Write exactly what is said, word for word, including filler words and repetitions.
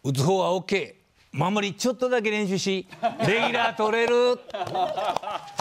打つ方は オーケー、守りちょっとだけ練習しレギュラー取れる。